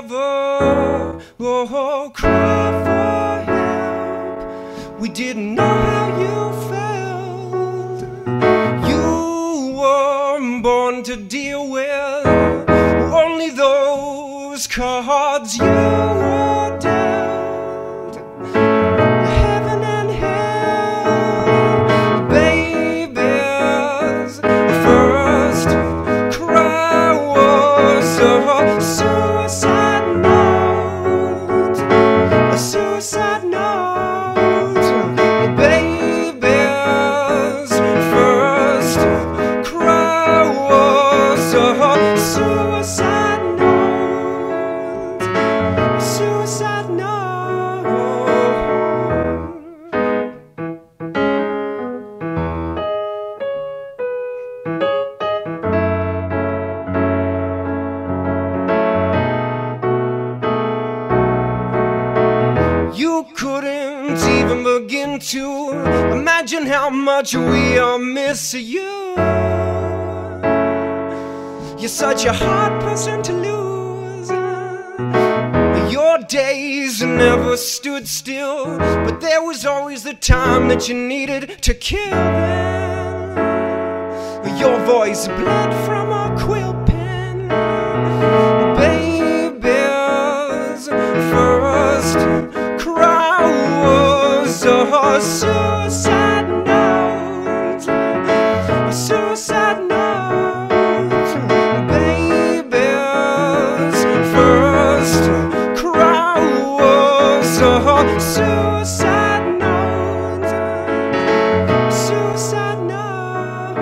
never cry for help. We didn't know how you felt. You were born to deal with only those cards you were dealt. Heaven and hell, babies. First cry was a suicide note. A suicide note. Babies. First cry was a suicide note. Suicide note. You couldn't even begin to imagine how much we all miss you. You're such a hard person to lose. Your days never stood still, but there was always the time that you needed to kill them. Your voice bled from a quill pen. Babies, first cry was a suicide note. A suicide note. Babies, first cry was a suicide note. Suicide note.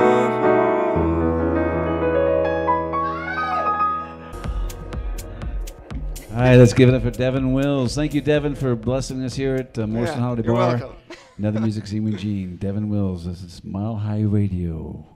All right, let's give it up for Devin Wills. Thank you, Devin, for blessing us here at Morrison Holiday You're Bar. welcome. Another Music Scene with Gene. Devin Wills. This is MileHi Radio.